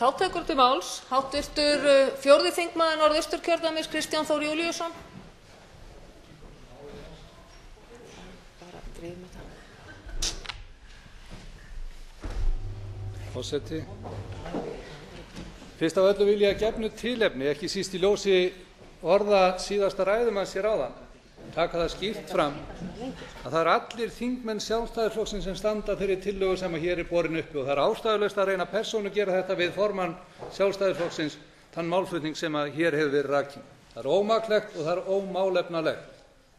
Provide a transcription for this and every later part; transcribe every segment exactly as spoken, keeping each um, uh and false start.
Þá tekur til máls háttvirtur fjórði þingmaður Norðausturkjördæmis Kristján Þór Júlíusson. Forseti. Fyrst af öllu vil ég að gefnu tilefni, ekki síst í ljósi orða síðasta ræðumanns hér áðan, taka það skýrt fram að það eru allir þingmenn Sjálfstæðisflokksins sem standa þeirri tillögu sem hér er borin uppi og það er ástæðulaust að reyna persónu gera þetta við formann Sjálfstæðisflokksins þann málflutning sem að hér hefur verið rakinn. Það er ómaklegt og það er ómálefnalegt.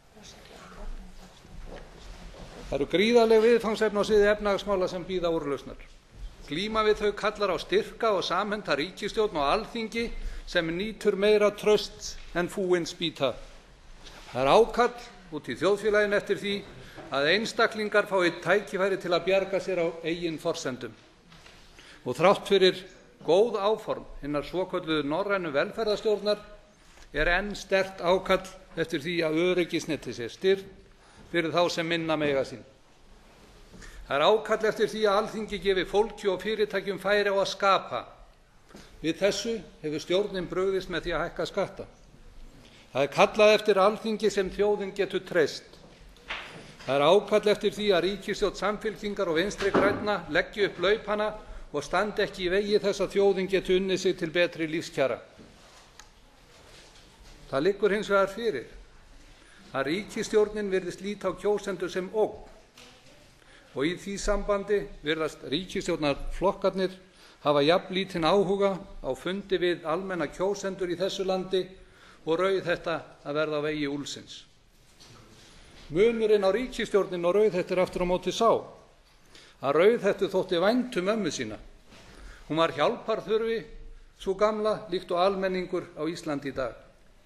Það eru gríðarleg viðfangsefni á sviði efnahagsmála sem bíða úrlausnar. Glíma við þau kallar á styrka og samhenta ríkisstjórn og Alþingi sem nýtur meira trausts en fúin spýta. Það er ákall út í þjóðfélaginu eftir því að einstaklingar fái tækifæri til að bjarga sér á eigin forsendum. Og þrátt fyrir góð áform hinnar svokölluðu norrænu velferðarstjórnar er enn sterkt ákall eftir því að öryggisnetið sé styrkt fyrir þá sem minna mega sín. Það er ákall eftir því að Alþingi gefi fólki og fyrirtækjum færi á að skapa. Við þessu hefur stjórnin brugðist með því að hækka skatta. Það er kallað eftir Alþingi sem þjóðin getur treyst. Það er ákall eftir því að ríkisstjórn Samfylkingar og Vinstri grænna leggi upp laupana og standi ekki í vegi þess að þjóðin geti unnið sig til betri lífskjara. Það liggur hins vegar fyrir að ríkisstjórnin virðist líta á kjósendur sem ógn og í því sambandi virðast ríkisstjórnarflokkarnir hafa jafnlítinn áhuga á fundi við almenna kjósendur í þessu landi og rauð þetta að verða á vegi úlfsins. Munurinn á ríkisstjórnin og rauðhettu er aftur á móti sá að rauðhettu þótti vænt um ömmu sína. Hún var hjálparþurfi, sú gamla, líkt og almenningur á Íslandi í dag.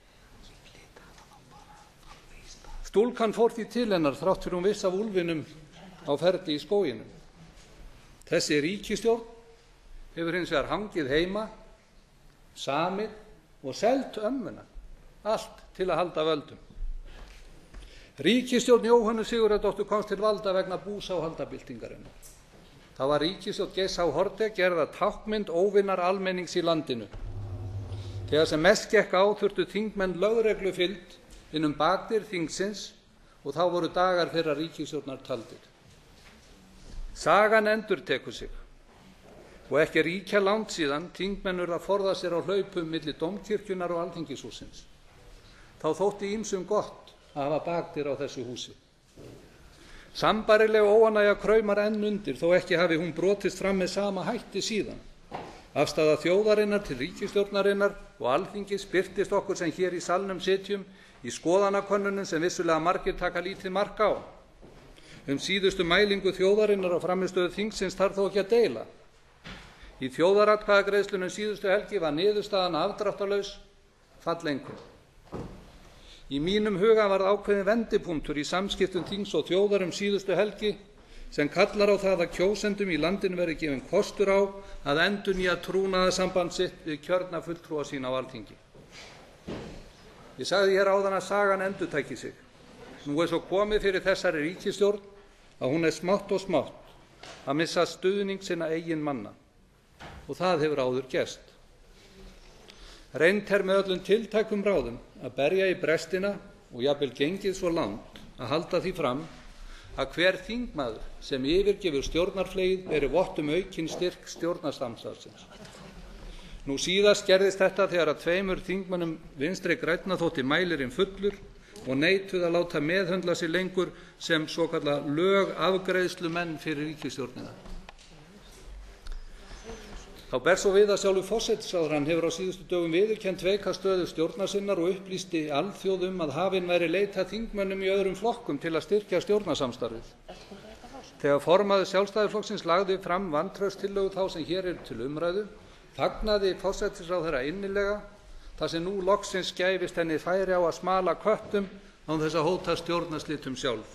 Stúlkan fór því til hennar þrátt fyrir hún viss af úlfinum á ferli í skóginum. Þessi ríkisstjórn hefur hins vegar hangið heima, samið og selt ömmuna, allt til að halda völdum. Ríkisstjórn Jóhönnu Sigurðardóttur komst til valda vegna búsáhaldabyltingarinnar. Það var ríkisstjórn Geirs H. Haarde gerð að táknmynd óvinnar almennings í landinu. Þegar sem mest gekk á þurftu þingmenn lögreglufylgd inn um bakdyr þingsins og þá voru dagar þeirra ríkisstjórnar taldir. Sagan endurtekur sig og ekki ríkja langt síðan þingmenn urðu að forða sér á hlaupum milli dómkirkjunnar og Alþingishússins. Þá þótti ýmsum gott að hafa bakdyr á þessu húsi. Sambærileg óánægja kraumar enn undir þó ekki hafi hún brotist fram með sama hætti síðan. Afstaða þjóðarinnar til ríkisstjórnarinnar og Alþingis birtist okkur sem hér í salnum sitjum í skoðanakönnunum sem vissulega margir taka lítið mark á. Um síðustu mælingu þjóðarinnar á frammistöðu þingsins þarf þó ekki að deila. Í þjóðaratkvæðagreiðslunum síðustu helgi var niðurstaðan afdráttarlaus, falleinkunn. Í mínum huga varð ákveðinn vendipunktur í samskiptum þings og þjóðar um síðustu helgi sem kallar á það að kjósendum í landinu verði gefinn kostur á að endurnýja trúnaðarsamband sitt við kjörna fulltrúa sína á Alþingi. Ég sagði hér áðan að sagan endurtæki sig. Nú er svo komið fyrir þessari ríkisstjórn að hún er smátt og smátt að missa stuðning sinna eigin manna. Og það hefur áður gerst. Reynt er með öllum tiltækum ráðum að berja í brestina og jafnvel gengið svo langt að halda því fram að hver þingmaður sem yfirgefur stjórnarfleyið beri vott um aukinn styrk stjórnarsamstarfsins. Nú síðast gerðist þetta þegar að tveimur þingmönnum Vinstri grænna þótti mælirinn fullur og neituðu að láta meðhöndla sig lengur sem svokallað lögafgreiðslumenn fyrir ríkisstjórnina. Þá ber svo við að sjálfur forsætisráðherrann hefur á síðustu dögum viðurkennt veika stöðu stjórnar sinnar og upplýsti alþjóð um að hafin væri leita þingmönnum í öðrum flokkum til að styrkja stjórnarsamstarfið. Þegar formaður Sjálfstæðisflokksins lagði fram vantrauststillögu þá sem hér er til umræðu, fagnaði forsætisráðherra innilega þar sem nú loksins gæfist henni færi á að smala köttum án þess að hóta stjórnarslitum sjálf.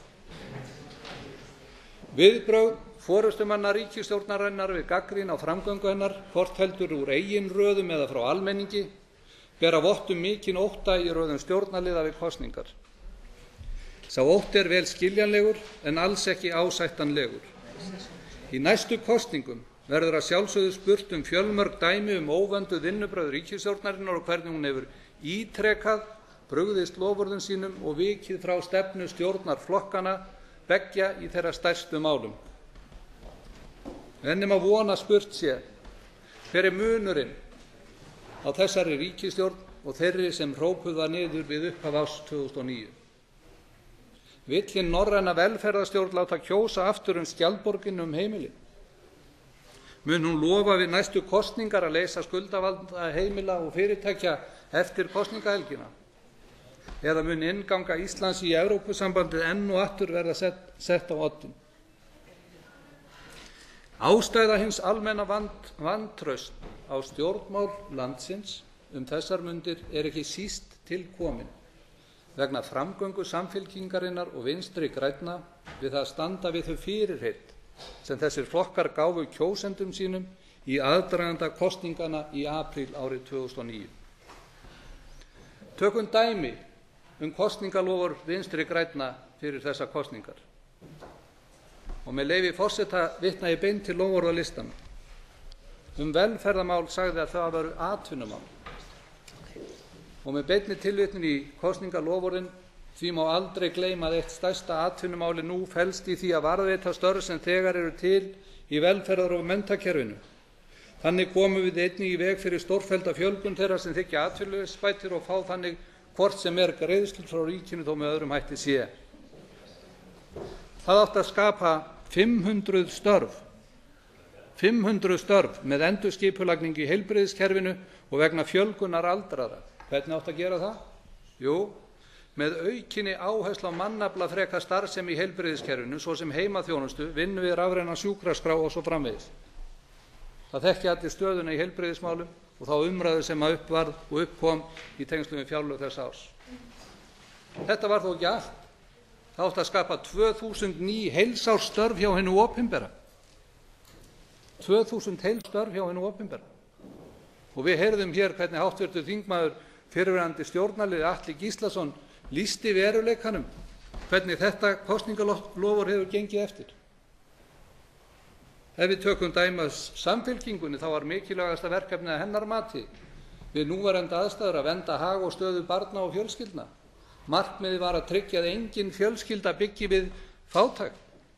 Viðbrögð forystumanna ríkisstjórnarinnar við gagnrýni á framgöngu hennar, hvort heldur úr eigin röðum eða frá almenningi, bera vott um mikinn ótta í röðum stjórnarliða við kosningar. Sá ótti er vel skiljanlegur en alls ekki ásættanlegur. Í næstu kosningum verður að sjálfsögðu spurt um fjölmörg dæmi um óvönduð vinnubrögð ríkisstjórnarinnar og hvernig hún hefur ítrekað brugðist loforðum sínum og vikið frá stefnu stjórnarflokkanna beggja í þeirra stærstu málum. En nema von að spurt sé, hver er munurinn á þessari ríkisstjórn og þeirri sem hrópuð var niður við upphaf árs tvö þúsund og níu? Vill hin norræna velferðarstjórn láta kjósa aftur um skjaldborginu um heimili? Mun hún lofa við næstu kosningar að leysa skuldavanda heimila og fyrirtækja eftir kosningahelgina? Eða mun innganga Íslands í Evrópusambandið enn og aftur verða sett, sett á oddinn? Ástæða hins almenna vand, vantraust á stjórnmál landsins um þessar mundir er ekki síst til komin vegna framgöngu Samfylkingarinnar og Vinstri grænna við það að standa við þau fyrirheit sem þessir flokkar gáfu kjósendum sínum í aðdraganda kosningana í apríl árið tvö þúsund og níu. Tökum dæmi um kosningaloforð Vinstri grænna fyrir þessar kosningar. Og með leyfi forseta vitna ég beint til loforðalistanna. Um velferðarmál sagði að það væru atvinnumál. Og með beinni tilvitnun í kosningaloforðin því má aldrei gleyma að eitt stærsta atvinnumáli nú felst í því að varðveita störf sem þegar eru til í velferðar- og menntakerfinu. Þannig komum við einnig í veg fyrir stórfellda fjölgun þeirra sem þiggja atvinnuleysisbætur og fá þannig hvort sem er greiðslur frá ríkinu þó með öðrum hætti sé. Það átti að skapa fimm hundruð störf, fimm hundruð störf með endurskipulagningu í heilbrigðiskerfinu og vegna fjölgunar aldraðra. Hvernig átti að gera það? Jú, með aukinni áherslu á mannafla freka starfsemi í heilbrigðiskerfinu, svo sem heimaþjónustu, vinnu við rafræna sjúkraskrá og svo framvegis. Það þekki allir stöðuna í heilbrigðismálum og þá umræðu sem að uppvarð og uppkom í tengslum við fjárlög þess árs. Þetta var þó ekki allt. Það átti að skapa tvö þúsund ný heilsársstörf hjá hinu opinbera. tvö þúsund heilstörf hjá hinu opinbera. Og við heyrðum hér hvernig háttvirtur þingmaður fyrrverandi stjórnarliði Atli Gíslason lýsti veruleikanum, hvernig þetta kosningaloforð hefur gengið eftir. Ef við tökum dæmi af Samfylkingunni þá var mikilvægasta verkefnið að hennar mati við núverandi aðstæður að vernda hag og stöðu barna og fjölskyldna. Markmiðið var að tryggja að engin fjölskylda byggi við fátækt.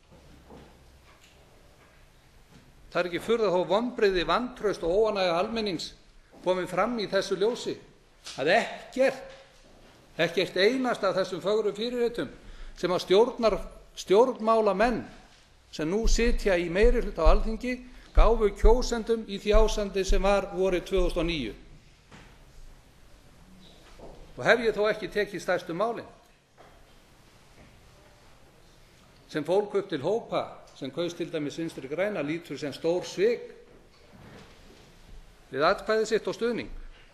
Það er ekki furða þó vonbrigði, vantraust og óánægja almennings komið fram í þessu ljósi að ekkert, ekkert einasta af þessum fögru fyrirheitum sem að stjórnar, stjórnmálamenn sem nú sitja í meirihluta á Alþingi gáfu kjósendum í því ástandi sem var vorið tvö þúsund og níu. Og hef ég þó ekki tekið stærstu málin sem fólk upp til hópa sem kaus til dæmis Vinstri græna lítur sem stór svik við atkvæði sitt og stuðning.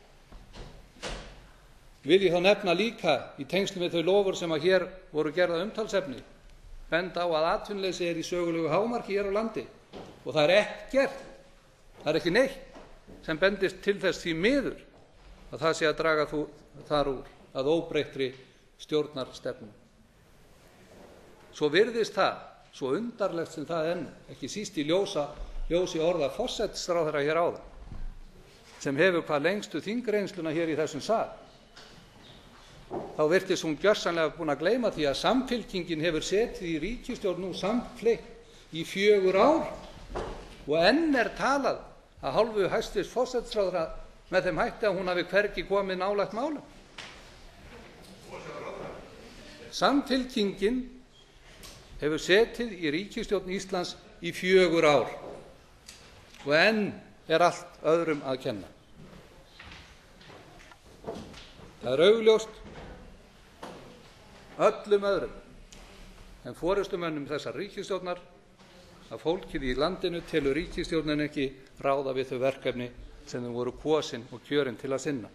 Vil ég þá nefna líka í tengslum við þau loforð sem að hér voru gerða umtalsefni benda á að atvinnuleysi er í sögulegu hámarki hér á landi og það er ekkert, það er ekki neitt sem bendist til þess því miður að það sé að draga þú, þar úr að óbreyttri stjórnarstefnu. Svo virðist það, svo undarlegt sem það enn, ekki síst í ljósa, ljósi orða forsætisráðherra hér áðan, sem hefur hvað lengstu þingreynnsluna hér í þessum sal, þá virtist hún gjörsamlega búin að gleyma því að Samfylkingin hefur setið í ríkisstjórn nú samfleytt í fjögur ár og enn er talað að hálfu hæstvirts forsætisráðherra með þeim hætti að hún hafi hvergi komið nálægt málum. Samfylkingin hefur setið í ríkisstjórn Íslands í fjögur ár og enn er allt öðrum að kenna. Það er augljóst öllum öðrum en forystumönnum þessar ríkisstjórnar að fólkið í landinu telur ríkisstjórnin ekki ráða við þau verkefni sem þau voru kosin og kjörin til að sinna.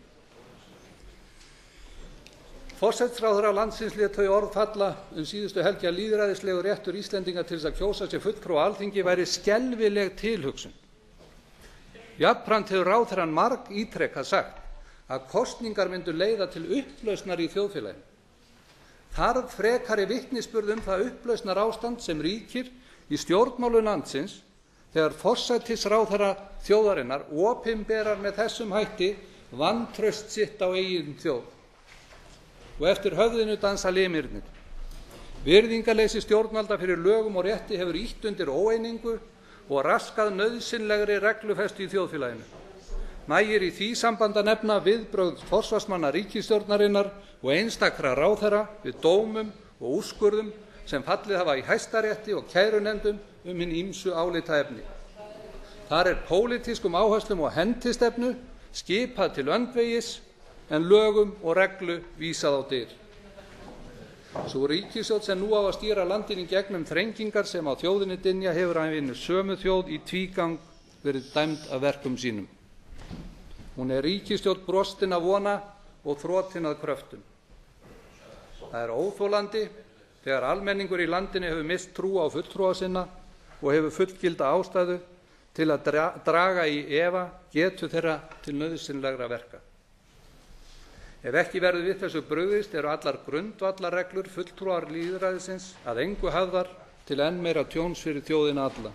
Forsætisráðherra landsins lét þau orð falla um síðustu helgi að lýðræðislegur réttur Íslendinga til þess að kjósa sér fulltrúa á Alþingi væri skelfileg tilhugsun. Jafnframt hefur ráðherrann marg ítrekað sagt að kosningar myndu leiða til upplausnar í þjóðfélaginu. Þarf frekari vitnisburð um það upplausnar ástand sem ríkir í stjórnmálum landsins þegar forsætisráðherra þjóðarinnar opinberar með þessum hætti vantraust sitt á eigin þjóð og eftir höfðinu dansa limirnir. Virðingarleysi stjórnvalda fyrir lögum og rétti hefur ýtt undir óeiningu og raskað nauðsynlegri reglufestu í þjóðfélaginu. Nægir í því sambandi að nefna viðbrögð forsvarsmanna ríkisstjórnarinnar og einstakra ráðherra við dómum og úrskurðum sem fallið hafa í Hæstarétti og kærunefndum um hin ýmsu álitaefni. Þar er pólitískum áherslum og hentistefnu skipað til öndvegis en lögum og reglu vísað á dyr. Sú ríkisstjórn sem nú á að stýra landinu í gegnum þrengingar sem á þjóðinni dynja hefur að vinnu sömu þjóð í tvígang verið dæmd af verkum sínum. Hún er ríkisstjórn brostin að vona og þrotin að kröftum. Það er óþolandi þegar almenningur í landinu hefur misst trú á fulltrúa sinna og hefur fullgilda ástæðu til að dra draga í efa getu þeirra til nauðsynlegra verka. Ef ekki verður við þessu brugðist eru allar grundvallarreglur fulltrúar lýðræðisins að engu hafðar til enn meira tjóns fyrir þjóðina alla.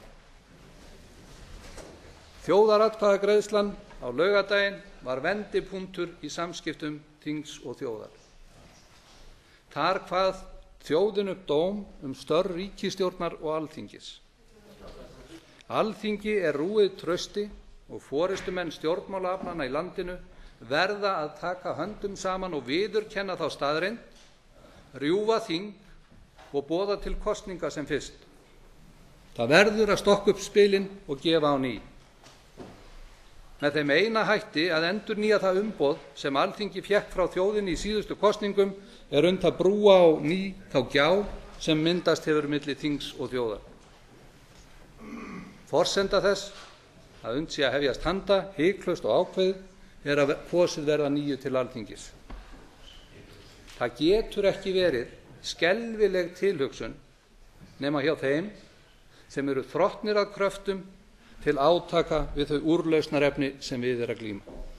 Þjóðaratkvæðagreiðslan á laugardaginn var vendipunktur í samskiptum þings og þjóðar. Þar kvað þjóðin upp dóm um störf ríkisstjórnar og alþingis. Alþingi er rúið trausti og forystumenn stjórnmálaaflanna í landinu verða að taka höndum saman og viðurkenna þá staðreynd, rjúfa þing og boða til kosninga sem fyrst. Það verður að stokka upp spilin og gefa á ný. Með þeim eina hætti að endurnýja það umboð sem Alþingi fékk frá þjóðinni í síðustu kosningum er unnt að brúa á ný þá gjá sem myndast hefur milli þings og þjóðar. Forsenda þess að unnt sé að hefjast handa, hiklaust og ákveðið er að kosið verða nýju til Alþingis. Það getur ekki verið skelfileg tilhugsun nema hjá þeim sem eru þrotnir að kröftum til átaka við þau úrlausnarefni sem við er að glíma.